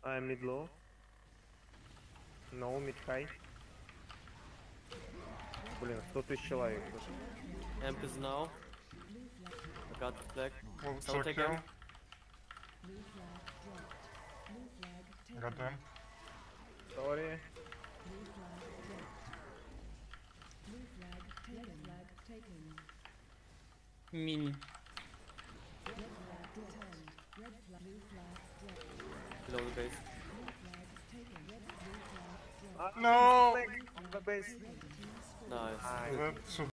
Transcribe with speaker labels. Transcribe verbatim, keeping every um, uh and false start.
Speaker 1: I'm mid low. No, mid high. Блин, сто тысяч человек тут.
Speaker 2: Amp is now. I got the flag.
Speaker 3: We'll
Speaker 2: Someone
Speaker 3: check
Speaker 2: take
Speaker 3: you.
Speaker 2: amp.
Speaker 3: Got them.
Speaker 1: Sorry.
Speaker 4: Mini.
Speaker 2: Below the base.
Speaker 1: Ah,
Speaker 3: No!
Speaker 1: flag on the base.
Speaker 2: Nice.
Speaker 1: Ah,
Speaker 3: That's